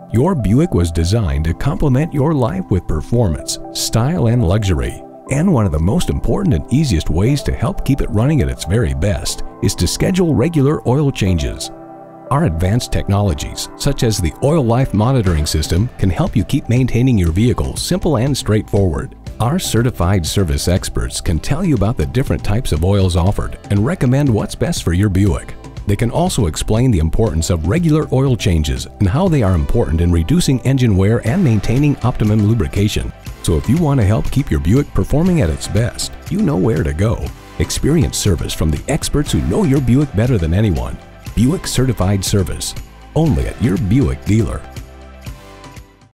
Your Buick was designed to complement your life with performance, style, and luxury. And one of the most important and easiest ways to help keep it running at its very best is to schedule regular oil changes. Our advanced technologies, such as the Oil Life Monitoring System, can help you keep maintaining your vehicle simple and straightforward. Our certified service experts can tell you about the different types of oils offered and recommend what's best for your Buick. They can also explain the importance of regular oil changes and how they are important in reducing engine wear and maintaining optimum lubrication. So if you want to help keep your Buick performing at its best, you know where to go. Experience service from the experts who know your Buick better than anyone. Buick Certified Service, only at your Buick dealer.